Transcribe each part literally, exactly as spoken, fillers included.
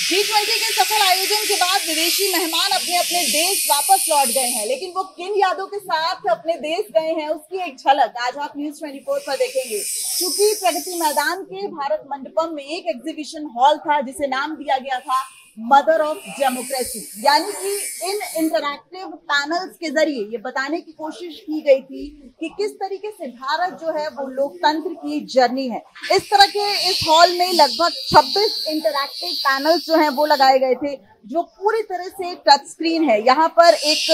G twenty के सफल आयोजन के बाद विदेशी मेहमान अपने अपने देश वापस लौट गए हैं, लेकिन वो किन यादों के साथ अपने देश गए हैं उसकी एक झलक आज आप न्यूज चौबीस पर देखेंगे। क्योंकि प्रगति मैदान के भारत मंडपम में एक एग्जीबिशन हॉल था जिसे नाम दिया गया था मदर ऑफ डेमोक्रेसी, यानी कि इन इंटरैक्टिव पैनल्स के जरिए ये बताने की कोशिश की गई थी कि किस तरीके से भारत जो है वो लोकतंत्र की जर्नी है। इस तरह के इस हॉल में लगभग छब्बीस इंटरैक्टिव पैनल्स जो हैं वो लगाए गए थे, जो पूरी तरह से टच स्क्रीन है। यहाँ पर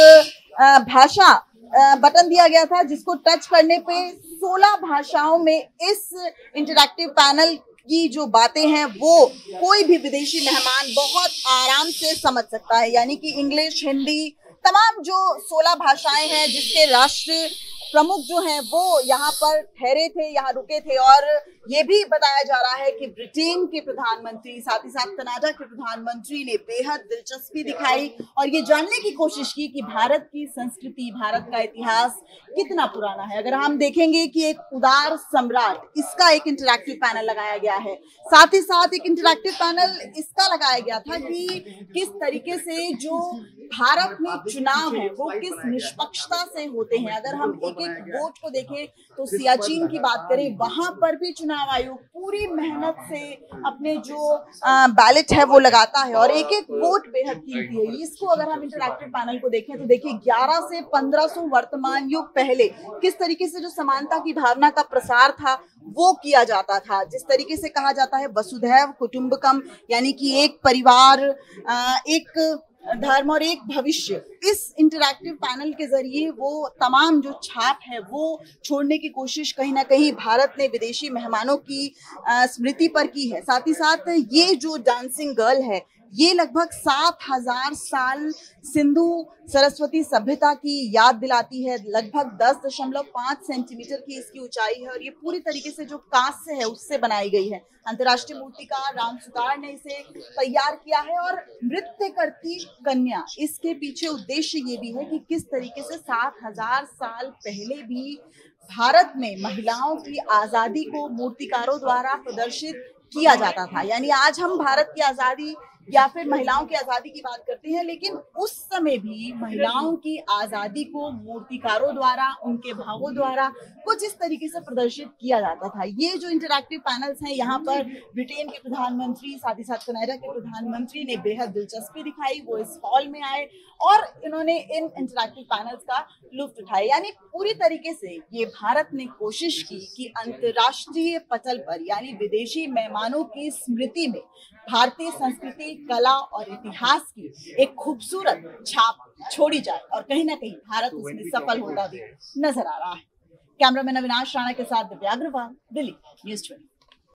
एक भाषा बटन दिया गया था जिसको टच करने पे सोलह भाषाओं में इस इंटरैक्टिव पैनल की जो बातें हैं वो कोई भी विदेशी मेहमान बहुत आराम से समझ सकता है, यानी कि इंग्लिश, हिंदी, तमाम जो सोलह भाषाएं हैं जिसके राष्ट्रीय प्रमुख जो हैं वो यहाँ पर ठहरे थे, यहाँ रुके थे। और ये भी बताया जा रहा है कि ब्रिटेन के प्रधानमंत्री, साथ ही साथ कनाडा के प्रधानमंत्री ने बेहद दिलचस्पी दिखाई और ये जानने की कोशिश की कि भारत की संस्कृति, भारत का इतिहास कितना पुराना है। अगर हम देखेंगे कि एक उदार सम्राट, इसका एक इंटरैक्टिव पैनल लगाया गया है। साथ ही साथ एक इंटरैक्टिव पैनल इसका लगाया गया था कि किस तरीके से जो भारत में चुनाव है वो किस निष्पक्षता से होते हैं। अगर हम एक एक वोट को देखें तो सियाचिन की बात करें, वहां पर भी चुनाव आयोग पूरी मेहनत से अपने जो बैलेट है वो लगाता है और एक एक वोट बेहद कीमती है। इसको अगर हम इंटरैक्टिव पैनल को देखें तो देखिए ग्यारह से पंद्रह सौ वर्तमान युग पहले किस तरीके से जो समानता की भावना का प्रसार था वो किया जाता था। जिस तरीके से कहा जाता है वसुधैव कुटुंबकम, यानी कि एक परिवार, एक धर्म और एक भविष्य, इस इंटरैक्टिव पैनल के जरिए वो तमाम जो छाप है वो छोड़ने की कोशिश कहीं ना कहीं भारत ने विदेशी मेहमानों की स्मृति पर की है। साथ ही साथ ये जो डांसिंग गर्ल है ये लगभग सात हजार साल सिंधु सरस्वती सभ्यता की याद दिलाती है। लगभग दस दशमलव पांच सेंटीमीटर की इसकी ऊंचाई है और ये पूरी तरीके से जो कांस्य है उससे बनाई गई है। अंतर्राष्ट्रीय मूर्तिकार राम सुतार ने इसे तैयार किया है और नृत्य करती कन्या, इसके पीछे उद्देश्य ये भी है कि किस तरीके से सात हजार साल पहले भी भारत में महिलाओं की आजादी को मूर्तिकारों द्वारा प्रदर्शित किया जाता था। यानी आज हम भारत की आजादी या फिर महिलाओं की आजादी की बात करते हैं, लेकिन उस समय भी महिलाओं की आजादी को मूर्तिकारों द्वारा, उनके भावों द्वारा कुछ इस तरीके से प्रदर्शित किया जाता था। ये जो इंटरैक्टिव पैनल्स हैं, यहाँ पर ब्रिटेन के प्रधानमंत्री, साथ ही साथ कनाडा के प्रधानमंत्री ने बेहद दिलचस्पी दिखाई। वो इस हॉल में आए और इन्होंने इन इंटरैक्टिव पैनल्स का लुत्फ उठाया। यानी पूरी तरीके से ये भारत ने कोशिश की कि अंतर्राष्ट्रीय पटल पर, यानी विदेशी मेहमानों की स्मृति में भारतीय संस्कृति, कला और इतिहास की एक खूबसूरत छाप छोड़ी जाए और कहीं ना कहीं भारत उसमें सफल होता भी नजर आ रहा है। कैमरामैन अविनाश राणा के साथ दिव्या अग्रवाल, दिल्ली न्यूज चौबीस।